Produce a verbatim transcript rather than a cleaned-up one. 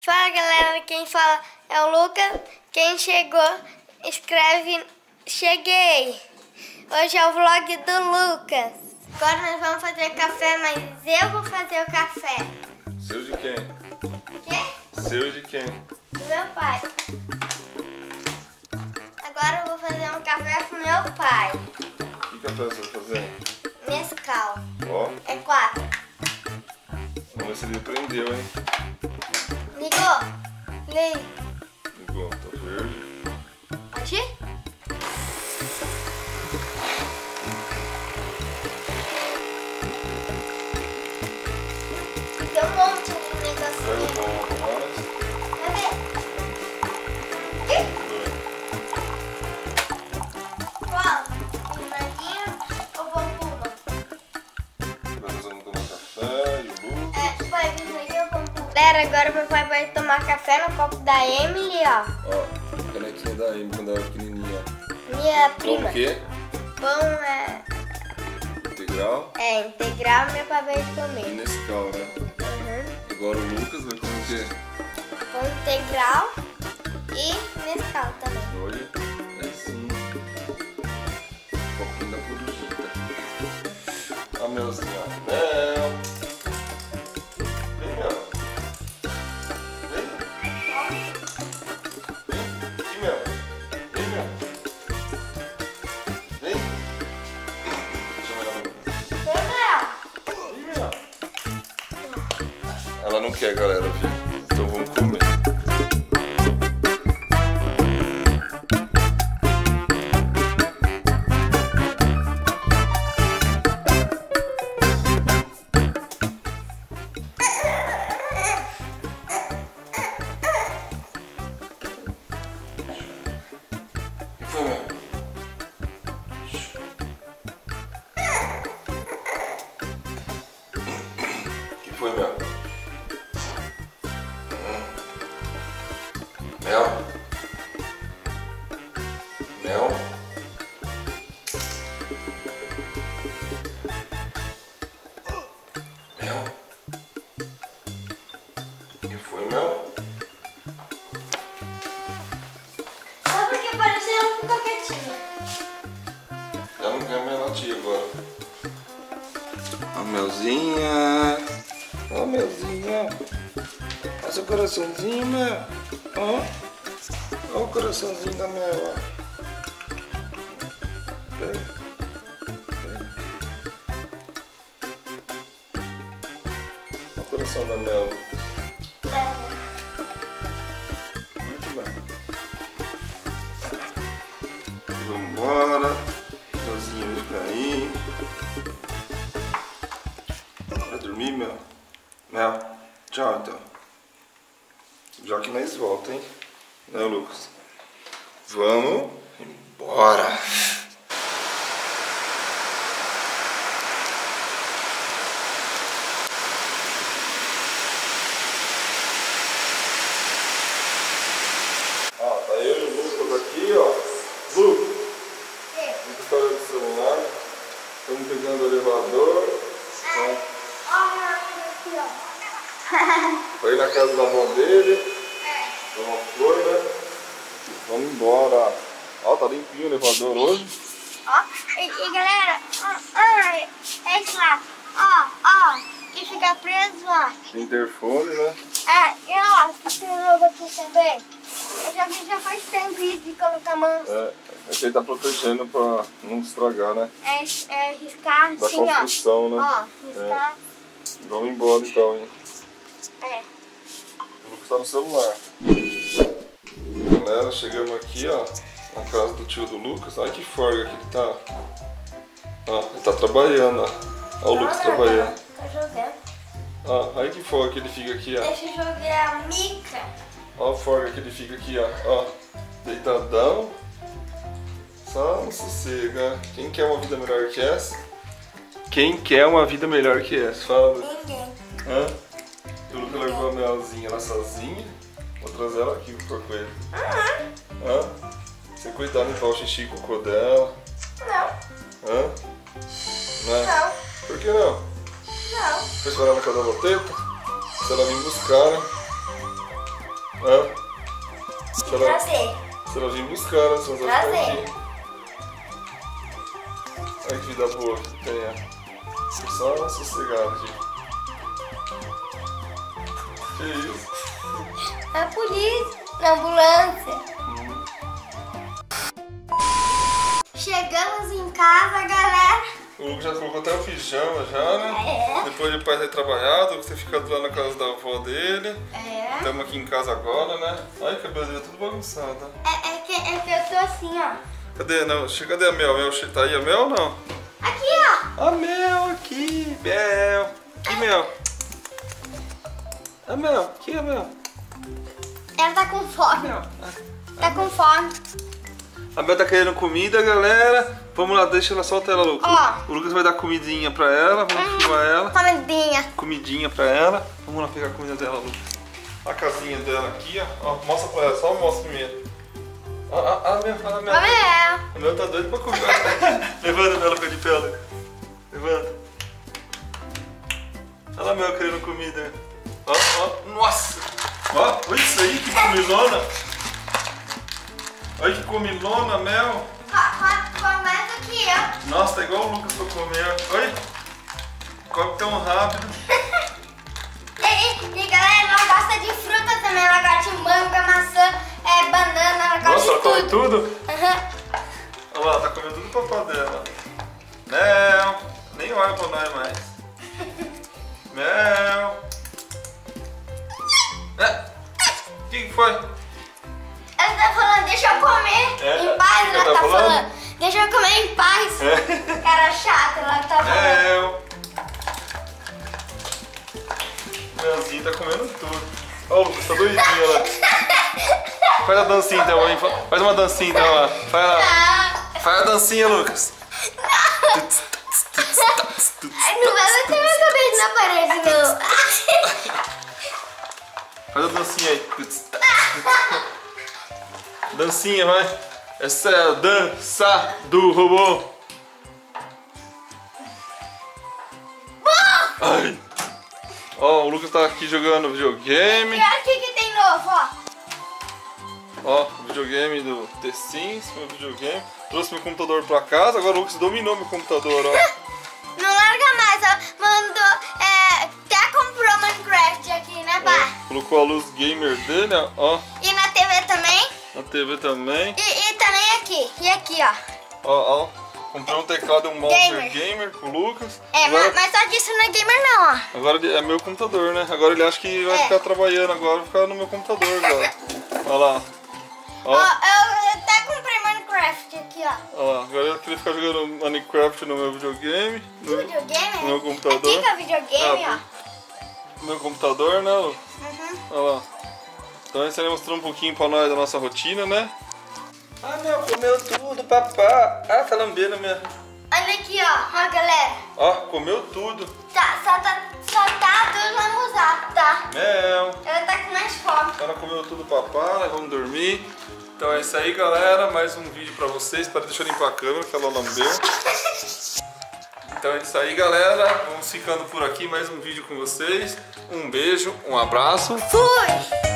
Fala galera, quem fala é o Lucas. Quem chegou, escreve cheguei. Hoje é o vlog do Lucas. Agora nós vamos fazer café, mas eu vou fazer o café. Seu de quem? Quê? Seu de quem? Do meu pai. Agora eu vou fazer um café pro meu pai. Que café você vai fazer? Nescau. Ó, É quatro. vamos ver se ele prendeu, hein? Ligou? Liga. Ligou, tá verde. Pode ir? Tem um monte de Pega o negocinho. pão mais. Cadê? Ih, qual? Limadinho ou bombuma? Agora nós vamos tomar café e o Lucas. É, pai, limadinho ou bombuma? Galera, agora meu pai vai tomar café no copo da Emily, ó. Ó, canequinha da Amy quando ela era pequenininha. Minha Pão prima. o quê? Pão é... Integral É integral, meu pai vai e comer. Nescau, né? Uhum. Agora o Lucas vai comer o quê? Pão integral e Nescau também. Olha, aí sim. Um pouquinho da corujita. A melzinha, ó. Mel. Vem, Mel. Vem. Vem. Aqui, Mel. Vem, Mel. Vem. Deixa eu olhar. Vem, Mel. Ela não quer, galera, viu? Então vamos comer. O que foi, Mel? O que foi, Mel? Mel? Mel? Mel? O que foi, Mel? Só porque apareceu, ela ficou quietinha. Ela não quer minha latinha agora. A Melzinha. Ó, Melzinha. Olha seu coraçãozinho, Mel. Ó. Ó o coraçãozinho da Mel, ó. Pega. Pega. Olha o coração da Mel. Muito bem. Vambora. Melzinho vai cair. Vai dormir, Mel? Mel, tchau então. Já que nós volta, hein? Né, Lucas? Vamos embora. Ó, tá eu e o Lucas aqui, ó. Lucas, muita história do celular. Estamos pegando o elevador. Então, Olha aqui, ó. foi na casa da avó dele. Uma flor, né? Vamos embora. Ó, tá limpinho o elevador hoje. Ó, e, e galera, ó, ó, é isso lá. Ó, ó, que fica preso, ó. Interfone, né? É, e ó, esse novo aqui também. Eu já vi já faz tempo isso de colocar mão. É, esse aí tá protegendo pra não estragar, né? É, é riscar Da assim, ó. construção, né? Ó, riscar. Vamos embora então, hein? É. O Lucas tá no celular. Galera, chegamos aqui, ó, na casa do tio do Lucas. Olha que forga que ele tá. Ó, ele tá trabalhando, ó. Ó o Lucas trabalhando. Tá jogando. Ó, olha que forga que ele fica aqui, ó. Deixa eu jogar a mica. Ó a forga que ele fica aqui, ó. Ó, deitadão. Só no sossego, ó. Quem quer uma vida melhor que essa? Quem quer uma vida melhor que essa? Fala. Ninguém. Hã? O Lucas largou a Melzinha lá sozinha. Vou trazer ela aqui pro corpo ele. Uhum. Hã? Você cuidar, limpar o xixi e cocô dela. Não. Hã? Né? Não. Por que não? Não. Foi esperar na casa da Loteta? Se ela vir buscar, né? É? Se trazer. Se ela vir buscar, né? Se ela Trazer. aqui. Olha que vida boa que tem, ó. Só sossegado, gente. Que isso? A polícia, na ambulância. Hum. Chegamos em casa, galera. O Lucas já colocou até o pijama já, né? É. Depois de pai ter trabalhado, você fica lá na casa da avó dele. É. Estamos aqui em casa agora, né? Ai, que cabelo tudo bagunçado. É, é, que, é que eu tô assim, ó. Cadê? Não, cadê a Mel? Mel, tá aí a Mel ou não? Aqui, ó. A Mel aqui, Mel. Aqui, Mel. A Mel, aqui a Mel. Ela tá com fome. Mel. Tá com fome. A Mel tá querendo comida, galera. Vamos lá, deixa ela, solta ela, Lucas. Ó. O Lucas vai dar comidinha pra ela, vamos Hum. filmar ela. Comidinha. Comidinha pra ela. Vamos lá pegar a comida dela, Lucas. A casinha dela aqui, ó. Ó, mostra pra ela, só mostra primeiro. Ó, ó, ó, a Mel, ó, a Mel. Vamos ver. A Mel tá doido pra comer. Levanta, Mel, fica de pé, Lucas. Levanta. Olha a Mel querendo comida. Ó, ó, nossa. Ó, olha isso aí, que comilona. Olha que comilona, Mel. Começa aqui, ó. Nossa, tá igual o Lucas pra comer. Olha. Come tão rápido. E, e, e galera, ela gosta de fruta também. Ela gosta de manga, maçã, é, banana, ela gosta Nossa, ela de come tudo. tudo? Aham. Olha lá, tá comendo tudo o papá dela. Mel. Nem olha pra nós mais. Mel. É. O que que foi? Ela tá falando, deixa eu comer É, em paz. ela Ela tá tá falando? falando, deixa eu comer em paz. É. Cara chata, ela tá falando. Mel. Melzinho tá comendo tudo. Ó, o Lucas tá doidinho lá. Faz a dancinha então, hein? Faz uma dancinha então lá. Faz, lá. Ah, Faz a dancinha, Lucas. ai, não vai bater minha cabeça na parede, não. Faz a dancinha aí. Dancinha, vai. Essa é a dança do robô. Ai. Ó, o Lucas tá aqui jogando videogame. E olha o que que tem novo, ó. Ó, o videogame do The Sims, meu videogame. Trouxe meu computador pra casa, agora o Lucas dominou meu computador, ó. Não larga mais, ó. Mandou, é, até comprou Minecraft aqui, né, pai? Ó, colocou a luz gamer dele, ó. E na T V também. Na T V também. E, e também aqui. E aqui, ó. Ó, ó. Comprei um teclado e um mouse Gamer. gamer pro Lucas. É, agora, mas, mas só que isso não é gamer, não, ó. agora ele- é meu computador, né? Agora ele acha que vai É. ficar trabalhando agora, vai ficar no meu computador agora. Olha lá. Ó, Ó, eu até comprei Minecraft aqui, ó. ó lá. Agora eu queria ficar jogando Minecraft no meu videogame. No Videogame? no meu computador. Aqui que é o videogame, Ah, ó. no meu computador, né, Lu? Uhum. Olha lá. Então esse aí mostrou um pouquinho pra nós da nossa rotina, né? Ah, meu, comeu tudo, papá. Ah, tá lambendo minha. Olha aqui, ó. Ó, galera. Ó, comeu tudo. Tá, só tá, só tá tudo lambuzado, tá? Mel. Ela tá com mais fome. Ela comeu tudo, papá. Nós vamos dormir. Então é isso aí, galera. Mais um vídeo pra vocês. Para deixar eu limpar a câmera, que ela lambeu. Então é isso aí, galera. Vamos ficando por aqui. Mais um vídeo com vocês. Um beijo, um abraço. Fui!